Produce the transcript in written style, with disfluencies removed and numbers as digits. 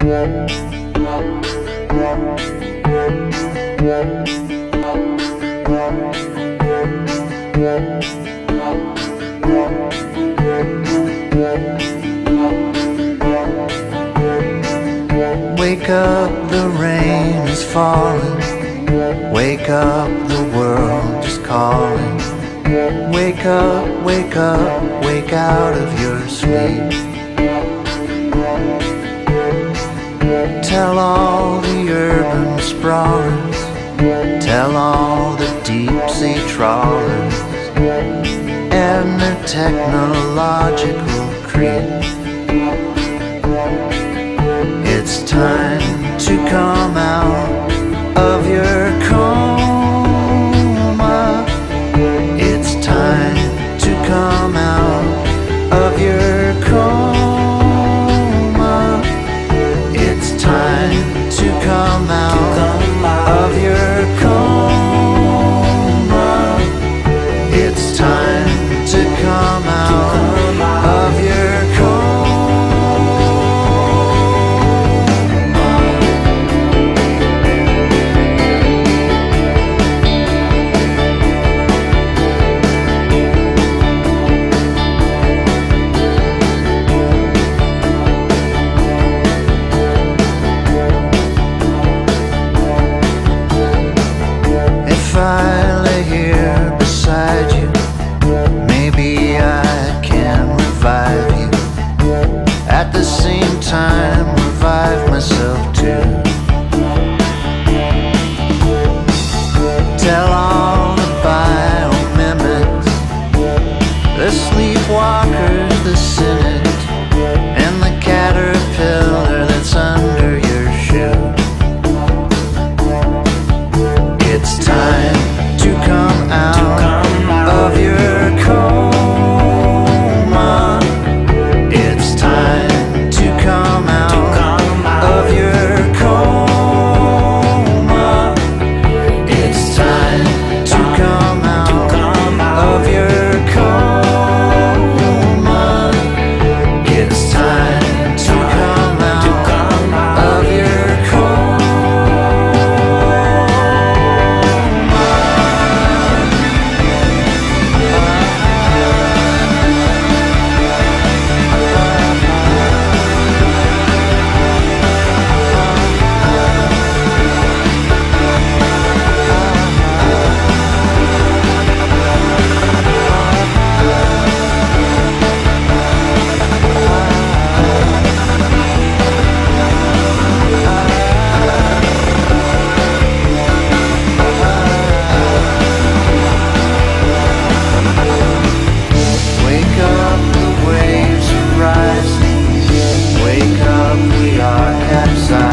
Wake up, the rain is falling. Wake up, the world is calling. Wake up, wake up, wake out of your sleep. Tell all the urban sprawlers, tell all the deep sea trawlers and their technological creep. It's time to come out of your coma. It's time to come out of your coma. It's time to come out of your coma. It's time to come out of your coma. If I lay here beside you, maybe I can revive you. At the same time, revive myself too. Tell all the biomimics, the sleepwalkers, the cynics, and the caterpillar that's under your shoe. It's time to come out of your coma. It's time to come out of your coma. It's time to come out of your coma. It's time to come out of your coma. Wake up, the waves are rising. Wake up, we are capsizing.